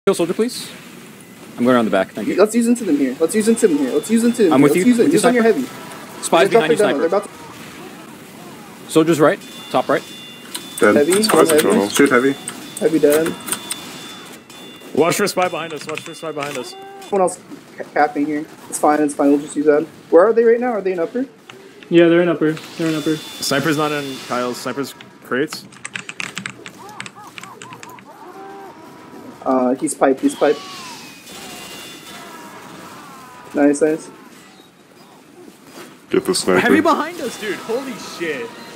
Kill soldier, please. I'm going around the back. Thank you. Let's use into them here. Let's use into them here. Let's use into them. I'm with you. Use on your heavy. Spies behind you, sniper. Soldiers right. Top right. Dead. Heavy. Spies in trouble. Shoot heavy. Heavy dead. Watch for a spy behind us. Watch for a spy behind us. Someone else capping here. It's fine. It's fine. We'll just use that. Where are they right now? Are they in upper? Yeah, they're in upper. They're in upper. Sniper's not in Kyle's. Sniper's crates. He's piped. He's piped. Nice, nice. Get the sniper. Heavy behind us, dude. Holy shit.